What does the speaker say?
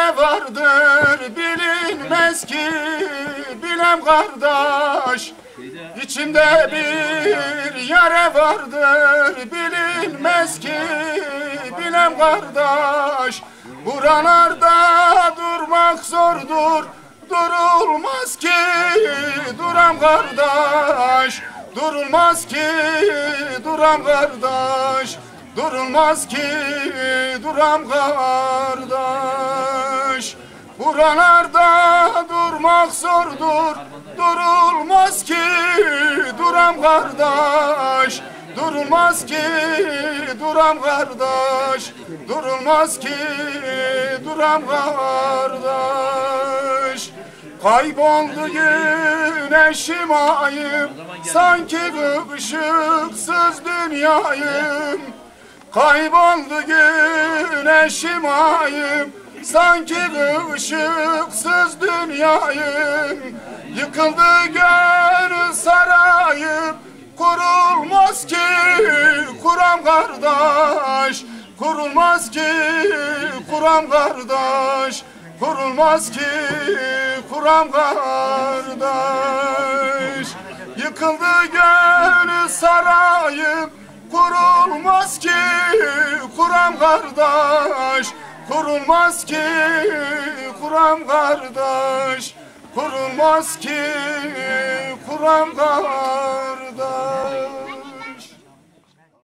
yare vardır bilinmez ki bilem kardeş. İçimde bir yare vardır bilinmez ki bilem kardeş. Buralarda durmak zordur, durulmaz ki duram kardeş. Durulmaz ki duram kardeş. Durulmaz ki duram kardeş. Buralarda durmak zordur, durulmaz ki duram kardeş. Durulmaz ki duram kardeş. Durulmaz ki duram kardeş. Kayboldu güneşim ayım, sanki ışıksız dünyayım. Kayboldu güneşim ayım, sanki ışıksız dünyayım. Yıkıldı gönül sarayım, kurulmaz ki kuram kardeş. Kurulmaz ki kuram kardeş. Kurulmaz ki kuram kardeş. Yıkıldı gönül sarayım, kurulmaz ki kuram kardeş. Kurulmaz ki kuram kardeş. Kurulmaz ki kuram kardeş.